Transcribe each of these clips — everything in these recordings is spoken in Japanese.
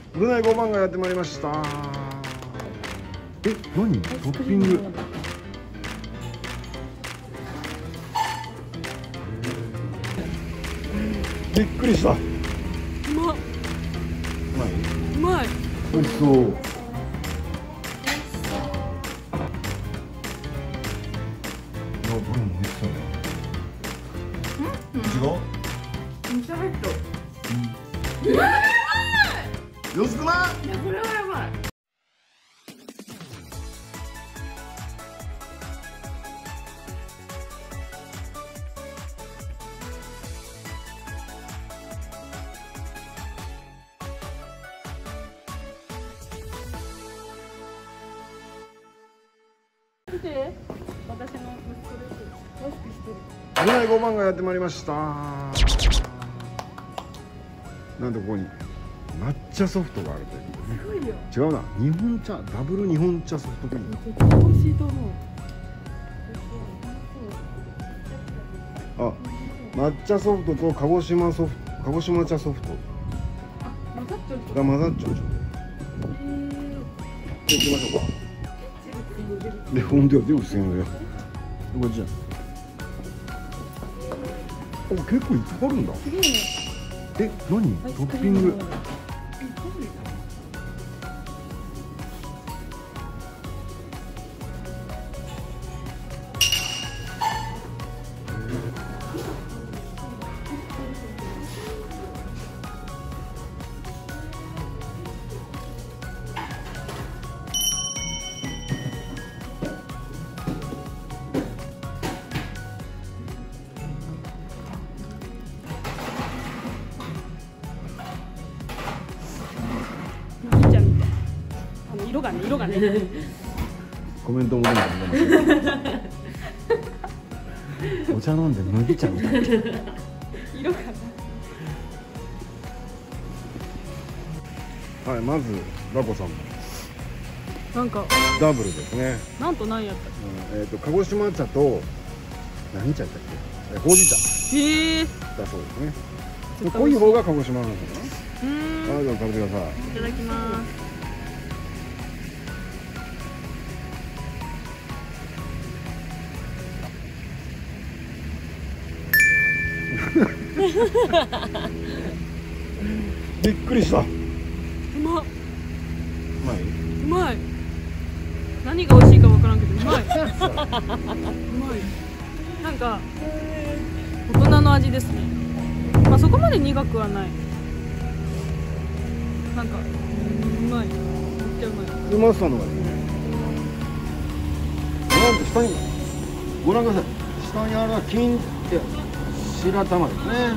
部内5番がやってまいりました。え、何？トッピング。びっくりした。うまっ。 まい？ うまい。 美味しそう。違う？ めちゃめちゃ。 安くない？ いや、これはやばい。見て、私の息子です。マスクしてる。 部内5番がやってまいりました。なんでここに抹茶ソフトがあるということね。 すごいよ。 違うな、日本茶、ダブル日本茶ソフトクリーム。 絶対美味しいと思う。 あ、抹茶ソフトと鹿児島茶ソフト混ざっちゃう。 が混ざっちゃうでしょ。で、行きましょうか。で、ほんとや、で、薄いのよ。こっちじゃん。お、結構いっぱいあるんだ。 すげえね。 え、何？トッピング。 色がね。 コメントも出ない。お茶飲んで麦茶みたいな。 色がはい、まずラコさんなんかダブルですね。 なんと何やったっ鹿児島茶と何茶やったっけ？ほうじ茶け？ だそうですね。濃い方が鹿児島なのかな。はい、どうぞ食べてください。 いただきます。 びっくりした。うまっ。 まい？ うまい。何が美味しいかわからんけどうまい。うまい。なんか大人の味ですね。まあそこまで苦くはない。なんかうまい。めっちゃうまい。 うまさのがいいね。なんと下にご覧ください。下にあるのは金って白玉ですね。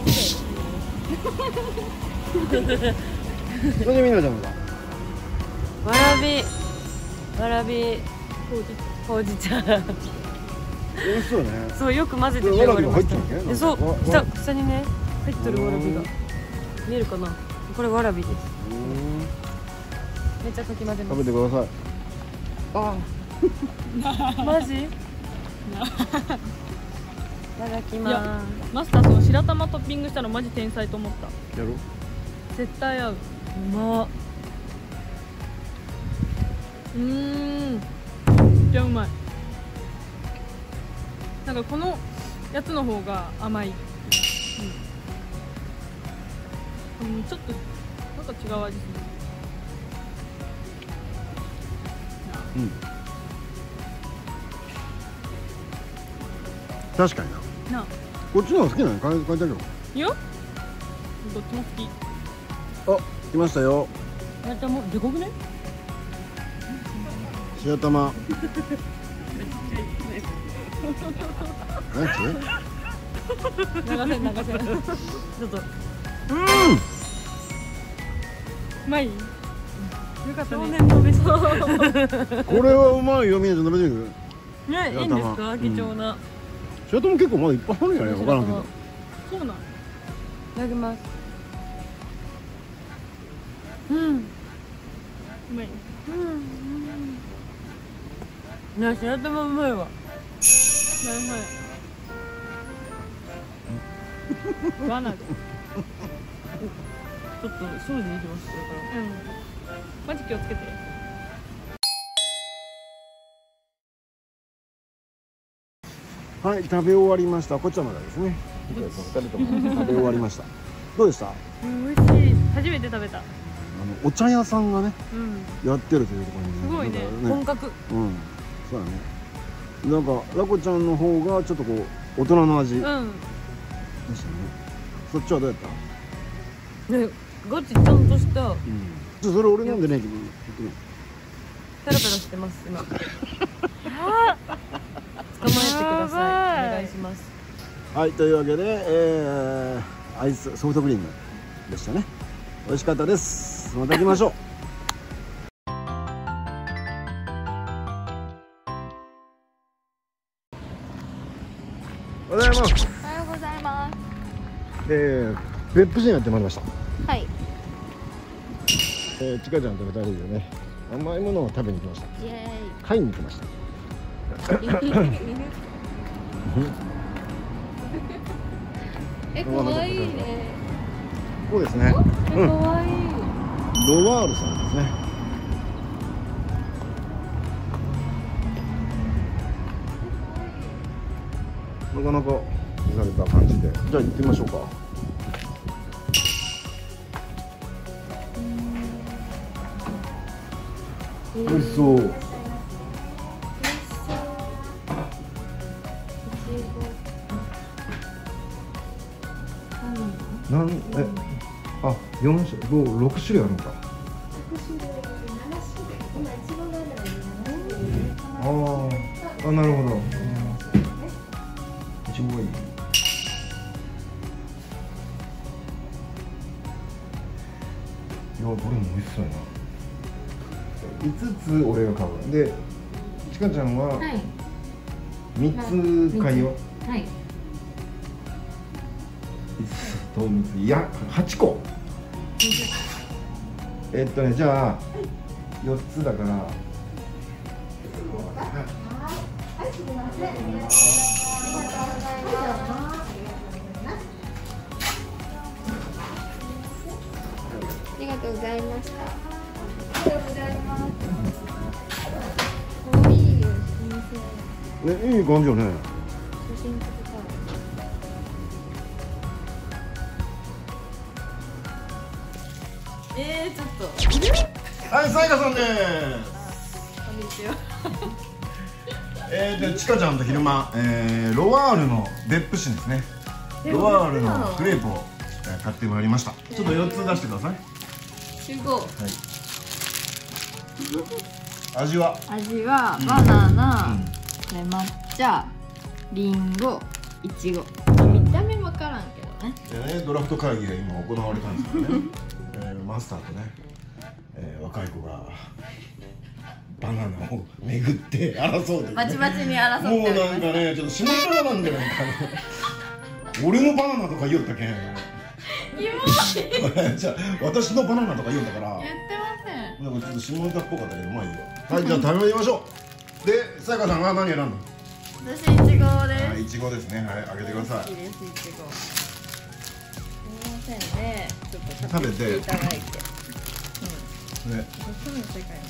それでみんなちゃんがわらびほうじ茶。 美味しそうね。 そう、よく混ぜてって言われました。 わらびが入ってるね。 そう、下にね入ってるわらびが見えるかな。これわらびです。めっちゃかき混ぜます。 食べてください。ああマジ？いただきます。 マスターその白玉トッピングしたのマジ天才と思った。 やろう。 絶対合う。 うまっ。 めっちゃうまい。なんかこのやつの方が甘い。ちょっとなんか違う味する。 確かにな。 なあ。 こっちの方が好きなの？書いてあるよ。 いや、どっちも好き。 あ、来ましたよ。 やったもうでこくね？ 白玉。何？ 流せ。ちょっと。うまい。よかったね。少年のベスト。 これはうまいよ。みんなで食べてみる？ ね、いいんですか？貴重な。 白玉結構まだいっぱいあるんやね。わからんけど。 そうなん。 いただきます。 うまい。 いや、白玉うまいわ。 バナナ。 ちょっと掃除できますこれから。 うんマジ気をつけて。 はい、食べ終わりました。こっちはまだですね。2人とも食べ終わりました。どうでした？ 美味しい。初めて食べた。 お茶屋さんがね、 うんやってるというところに、 すごいねなんか本格。 うんそうだね。なんかラコちゃんの方がちょっとこう大人の味でしたね。そっちはどうやった？ ね、ガチちゃんとしたうん。それ俺飲んでねえけど。 ペラペラしてます今。捕まえてください。お願いします。 はいというわけで、アイスソフトクリームでしたね。美味しかったです。また行きましょう。おはようございます。 おはようございます。 別府市にやってまいりました。 はい。 ちかちゃんと2人でね、甘いものを食べに来ました。 イエ買いに来ました。 ーイ。可愛いね。 そうですね。 可愛い。 ロワールさんですね。なかなか見られた感じで、じゃあ行ってみましょうか。美味しそう。あ、4種、6種類あるのか。あ、なるほど。いちごがいい。いや、どれも美味しそうやな。5つ俺が買う。で、ちかちゃんは3つ買いよ。 はい。 5つと3つ、いや、8個。じゃあ4つだから。 ありがとうございました。ありがとうございます。可愛いよ、先生。 ね、いい感じよね。 写真撮りたい。 ちょっとはい、さやかさんです。 こんにちは。 で、ちかちゃんと昼間、ロワールの別府市ですね。ロワールのクレープを買ってまいりました。ちょっと4つ出してください。 集合。 はい。味は。 味はバナナ、抹茶、リンゴ、いちご。見た目わからんけどね。 でね、ドラフト会議が今行われたんですけどね。マスターとね、若い子がバナナを巡って争うで、ね、 バチバチに争ってもうなんかね、ちょっと下ネタなんじゃないかな。俺のバナナとか言おったけん。じゃあ私のバナナとか言うんだから。 言ってません。 なんかちょっと下ネタっぽかったけど、まあいいよ。はい、じゃあ食べましょう。で、さやかさんが何選んだの？ 私いちごです。 はい、いちごですね。はい、あげてください。 好きです、いちご。すみませんね。ちょっと食べていただいて。 ね、 その世界。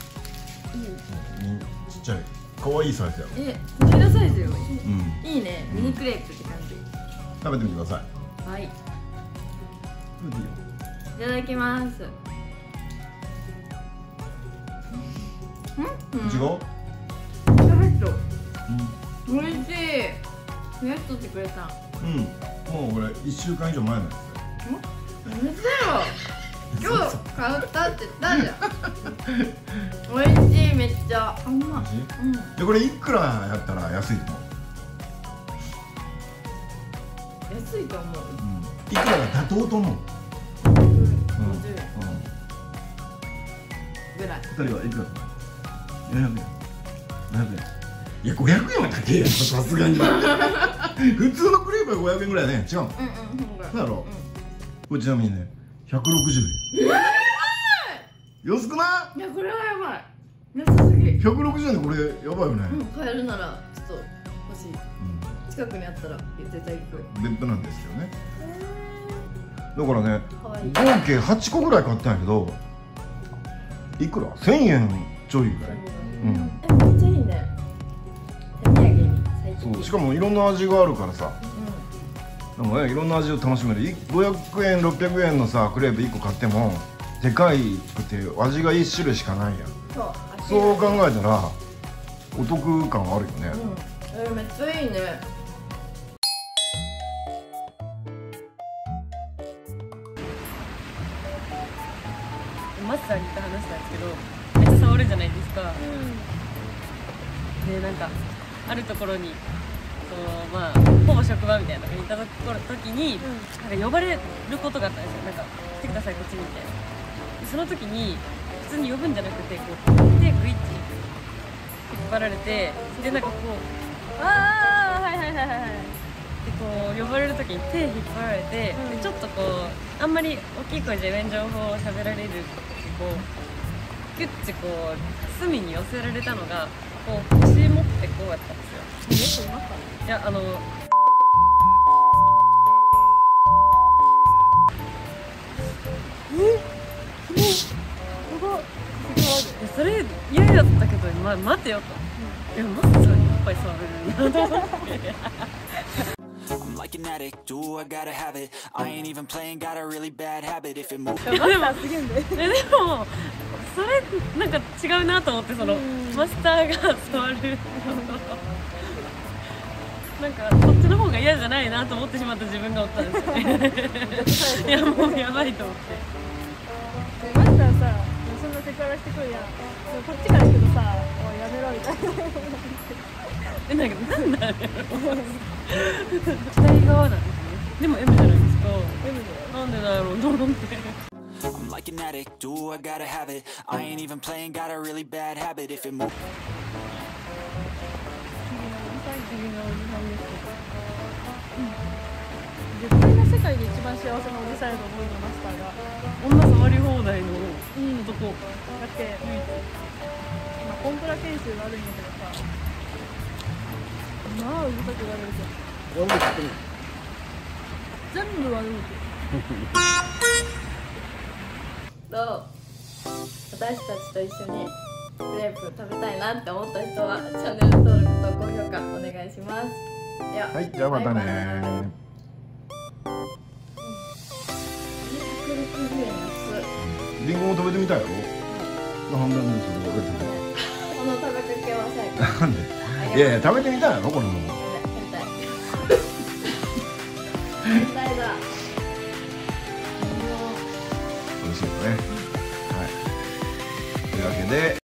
ちっちゃい、可愛いサイズやろ。 こちらサイズよ。 うん。 いいね、ミニクレープって感じ。 食べてみてください。 はい。い食べていいよ。 ただきます。 いちご？ おいしい。増やしとってくれた。 うん。もう俺1週間以上前なんですよ。 やめてよ。今日買ったって言ったじゃん。おいしい、めっちゃ。あんま。 で、これいくらやったら安いと思う？ 安いと思う。 いくらが妥当と思う？ ぐらい。 2人はいくら？400円。500円。いや、500円は高いやん、さすがに。普通のクレープは500円ぐらいね。違うの？そうだろ。これちなみにね、160円。安くない？ いや、これはやばい。安すぎ。 160円でこれやばいよね。 買えるならちょっと欲しい。近くにあったら絶対行く。 別府なんですよね。だからね、 可愛合計8個ぐらい買ったんやけど、いくら1000円ちょいぐらい。 めっちゃいいね。手土産に最近。 そう、しかもいろんな味があるからさ、でもね、いろんな味を楽しめる。500円600円のさクレープ1個買ってもでかいくて味が1種類しかないやん。そう考えたらお得感あるよね。 めっちゃいいね。 マスターに言った話なんですけど、めっちゃ触るじゃないですか。でなんかあるところにまあほぼ職場みたいなのに行った時に、なんか呼ばれることがあったんですよ。なんか来てくださいこっちにみたいな。その時に普通に呼ぶんじゃなくて、こう手グイッチ引っ張られて、でなんかこうはいはいはいはいはいでこう呼ばれる時に手引っ張られて、でちょっとこうあんまり大きい声で情報を喋られるこうキュッてこう隅に寄せられたのがこう腰持ってこうやったんですよ。いやそれ嫌やったけど、待てよと。マスターにいっぱい触れるなと思って。 I'm like an addict, do I gotta have it. I ain't even playing, got a really bad habit. If it moves. でもそれなんか違うなと思って、そのマスターが触るなんかこっちの方が嫌じゃないなと思ってしまった自分がおったんですよね。いやもうやばいと思って。 マスターさ、そんなセクハラしてくるやん。こっちから来るとさ、もうやめろみたいな。 なんかなんだろう左側なんですね。でも M じゃないですか。 M でなんでだろうと思って。 I'm like an addict, do I gotta have it. I ain't even playing, got a really bad habit. If it moves. 絶対な世界で一番幸せなおじさんやと思うよ、マスターが。 女触り放題の男。 だって今コンプラ研修があるんやけどさ、まあうるさく言われるけど全部悪口。 どう？私たちと一緒にクレープ食べたいなって思った人はチャンネル登録と高評価お願いします。では、 はい、じゃあまたね。 260円安。 リンゴも食べてみたいやろ。なんでそれ分かってこの食べかけは最後。 なんでいやいや、食べてみたいやろこれも。 変態。変態だ。 美味しいよね。はい、というわけで